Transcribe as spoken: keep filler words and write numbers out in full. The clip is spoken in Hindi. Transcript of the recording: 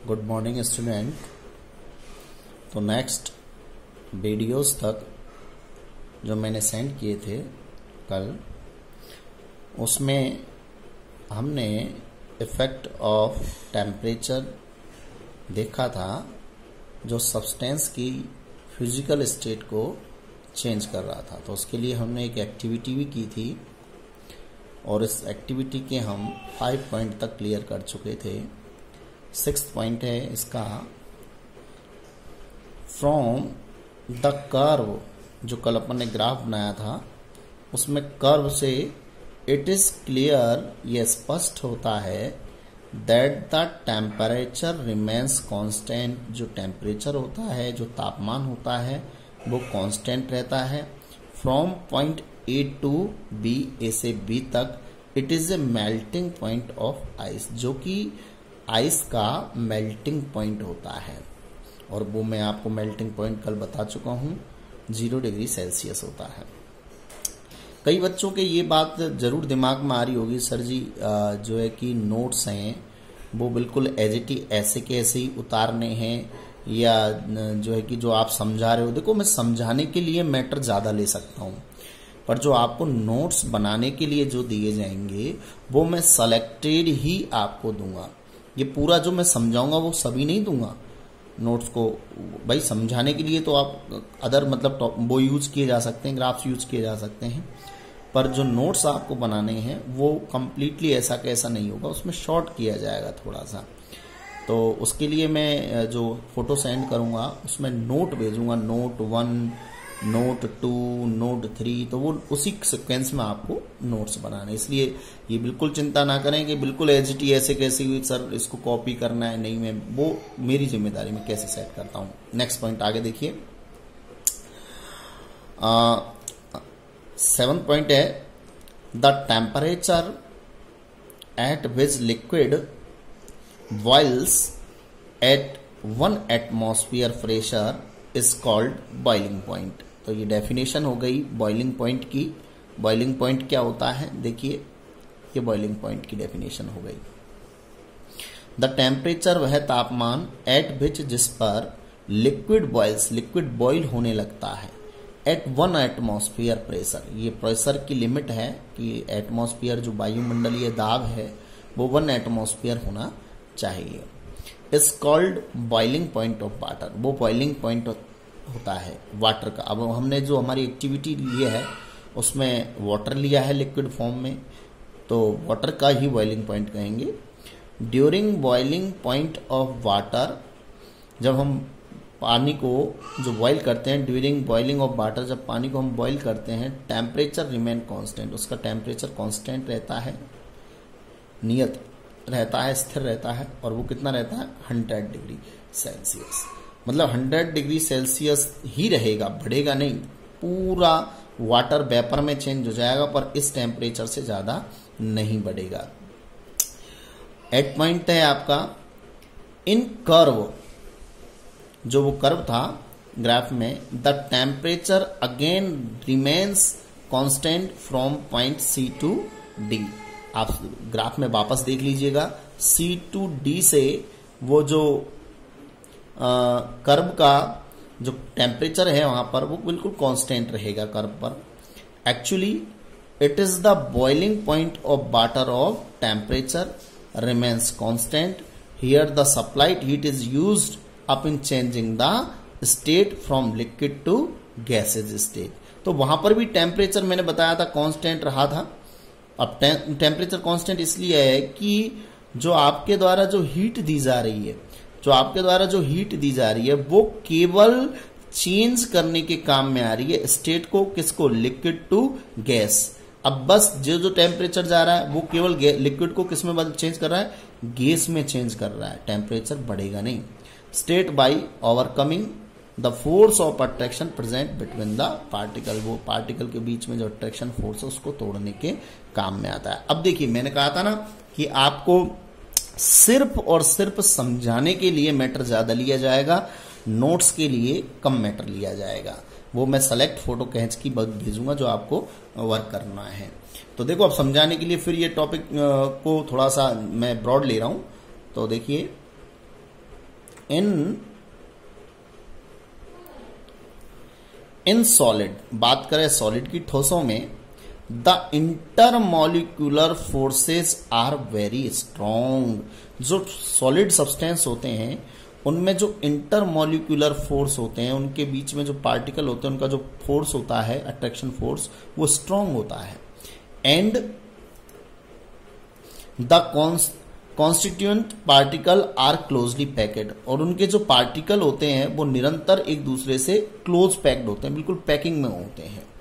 Good morning student. तो नेक्स्ट वीडियोस तक जो मैंने सेंड किए थे कल, उसमें हमने इफेक्ट ऑफ टेम्परेचर देखा था जो सब्सटेंस की फिजिकल स्टेट को चेंज कर रहा था। तो उसके लिए हमने एक एक्टिविटी भी की थी और इस एक्टिविटी के हम फाइव पॉइंट तक क्लियर कर चुके थे। सिक्स पॉइंट है इसका, फ्रॉम द कर्व, जो कल अपन ने ग्राफ बनाया था उसमें कर्व से इट इज क्लियर, ये स्पष्ट होता है that the temperature remains constant. जो टेम्परेचर होता है, जो तापमान होता है, वो कांस्टेंट रहता है। From point A to B, A से बी तक it is a melting point of ice, जो कि आइस का मेल्टिंग पॉइंट होता है। और वो मैं आपको मेल्टिंग पॉइंट कल बता चुका हूँ, जीरो डिग्री सेल्सियस होता है। कई बच्चों के ये बात जरूर दिमाग में आ रही होगी, सर जी जो है कि नोट्स हैं वो बिल्कुल एज इट इज ऐसे के ऐसे ही उतारने हैं, या जो है कि जो आप समझा रहे हो। देखो, मैं समझाने के लिए मैटर ज़्यादा ले सकता हूँ, पर जो आपको नोट्स बनाने के लिए जो दिए जाएंगे वो मैं सेलेक्टेड ही आपको दूंगा। ये पूरा जो मैं समझाऊंगा वो सभी नहीं दूंगा नोट्स को। भाई समझाने के लिए तो आप अदर मतलब वो यूज किए जा सकते हैं, ग्राफ्स यूज किए जा सकते हैं, पर जो नोट्स आपको बनाने हैं वो कंप्लीटली ऐसा कैसा नहीं होगा, उसमें शॉर्ट किया जाएगा थोड़ा सा। तो उसके लिए मैं जो फोटो सेंड करूंगा उसमें नोट भेजूंगा, note one, note two, note three, तो वो उसी सीक्वेंस में आपको नोट्स बनाने। इसलिए ये बिल्कुल चिंता ना करें कि बिल्कुल एज इट इज ऐसे कैसे हुई सर, इसको कॉपी करना है। नहीं, मैं वो मेरी जिम्मेदारी में कैसे सेट करता हूँ। नेक्स्ट पॉइंट आगे देखिए, सेवन पॉइंट है the temperature at which liquid boils at one atmosphere pressure is called boiling point. तो ये डेफिनेशन हो गई बॉइलिंग पॉइंट की। बॉइलिंग पॉइंट क्या होता है, देखिए ये बॉइलिंग पॉइंट की डेफिनेशन हो गई। द टेम्परेचर वह तापमान एट विच जिस पर लिक्विड बॉइल्स, लिक्विड बॉइल होने लगता है, एट वन एटमॉस्फेयर प्रेशर। ये प्रेशर की लिमिट है कि एटमॉस्फेयर जो वायुमंडलीय दाब है वो वन एटमॉस्फेयर होना चाहिए। Is called boiling point of water. वो बॉइलिंग पॉइंट होता है वाटर का। अब हमने जो हमारी एक्टिविटी ली है उसमें वाटर लिया है लिक्विड फॉर्म में, तो वाटर का ही बॉइलिंग पॉइंट कहेंगे। During boiling point of water, जब हम पानी को जो बॉईल करते हैं, ड्यूरिंग बॉइलिंग ऑफ वाटर, जब पानी को हम बॉईल करते हैं, टेम्परेचर रिमेन कांस्टेंट। उसका टेम्परेचर कांस्टेंट रहता है, नियत रहता है, स्थिर रहता है। और वो कितना रहता है, हंड्रेड डिग्री सेल्सियस। मतलब हंड्रेड डिग्री सेल्सियस ही रहेगा, बढ़ेगा नहीं। पूरा वाटर वेपर में चेंज हो जाएगा, पर इस टेम्परेचर से ज्यादा नहीं बढ़ेगा। एट पॉइंट है आपका इन कर्व, जो वो कर्व था ग्राफ में, the temperature again remains constant from point C to D. आप ग्राफ में वापस देख लीजिएगा, C टू D से वो जो आ, कर्व का जो टेम्परेचर है वहां पर वो बिल्कुल कांस्टेंट रहेगा कर्व पर। Actually it is the boiling point of water of temperature remains constant. Here the supplied heat is used up in changing the state from liquid to gases state. तो वहां पर भी टेम्परेचर मैंने बताया था कांस्टेंट रहा था। अब टेम्परेचर कांस्टेंट इसलिए है कि जो आपके द्वारा जो हीट दी जा रही है, जो आपके द्वारा जो हीट दी जा रही है वो केवल चेंज करने के काम में आ रही है स्टेट को, किसको, लिक्विड टू गैस। अब बस जो जो टेम्परेचर जा रहा है वो केवल लिक्विड को किस में चेंज कर रहा है, गैस में चेंज कर रहा है। टेम्परेचर बढ़ेगा नहीं। State by overcoming the force of attraction present between the particle. वो पार्टिकल के बीच में जो अट्रैक्शन फोर्स है उसको तोड़ने के काम में आता है। अब देखिए, मैंने कहा था ना कि आपको सिर्फ और सिर्फ समझाने के लिए मैटर ज्यादा लिया जाएगा, नोट्स के लिए कम मैटर लिया जाएगा। वो मैं सेलेक्ट फोटो खींच की भेजूंगा जो आपको वर्क करना है। तो देखो, अब समझाने के लिए फिर ये टॉपिक को थोड़ा सा मैं ब्रॉड ले रहा हूं। तो देखिए, इन इन सॉलिड, बात करें सॉलिड की, ठोसों में, the intermolecular forces are very strong. जो सॉलिड सब्सटेंस होते हैं उनमें जो इंटरमॉलिक्यूलर फोर्स होते हैं, उनके बीच में जो पार्टिकल होते हैं, उनका जो फोर्स होता है, अट्रैक्शन फोर्स, वो स्ट्रॉन्ग होता है। And the constituent particle are closely packed, और उनके जो पार्टिकल होते हैं वो निरंतर एक दूसरे से क्लोज पैक्ड होते हैं, बिल्कुल पैकिंग में होते हैं।